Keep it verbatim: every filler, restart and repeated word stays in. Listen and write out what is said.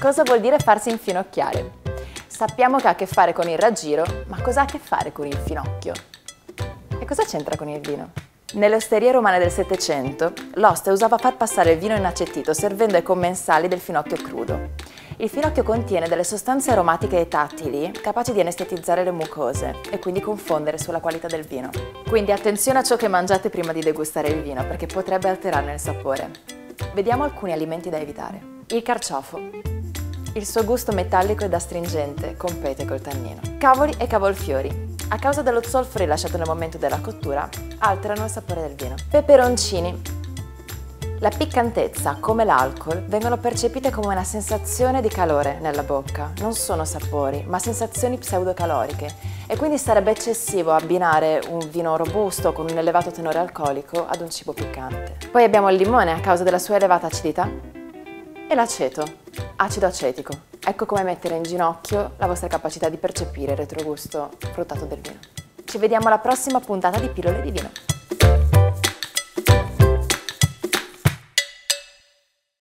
Cosa vuol dire farsi infinocchiare? Sappiamo che ha a che fare con il raggiro, ma cosa ha a che fare con il finocchio? E cosa c'entra con il vino? Nelle osterie romane del Settecento, l'oste usava far passare il vino inacettito servendo ai commensali del finocchio crudo. Il finocchio contiene delle sostanze aromatiche e tattili capaci di anestetizzare le mucose e quindi confondere sulla qualità del vino. Quindi attenzione a ciò che mangiate prima di degustare il vino, perché potrebbe alterarne il sapore. Vediamo alcuni alimenti da evitare. Il carciofo. Il suo gusto metallico ed astringente compete col tannino. Cavoli e cavolfiori. A causa dello zolfo rilasciato nel momento della cottura, alterano il sapore del vino. Peperoncini. La piccantezza, come l'alcol, vengono percepite come una sensazione di calore nella bocca. Non sono sapori, ma sensazioni pseudocaloriche e quindi sarebbe eccessivo abbinare un vino robusto con un elevato tenore alcolico ad un cibo piccante. Poi abbiamo il limone a causa della sua elevata acidità e l'aceto, acido acetico. Ecco come mettere in ginocchio la vostra capacità di percepire il retrogusto fruttato del vino. Ci vediamo alla prossima puntata di Pillole di Vino.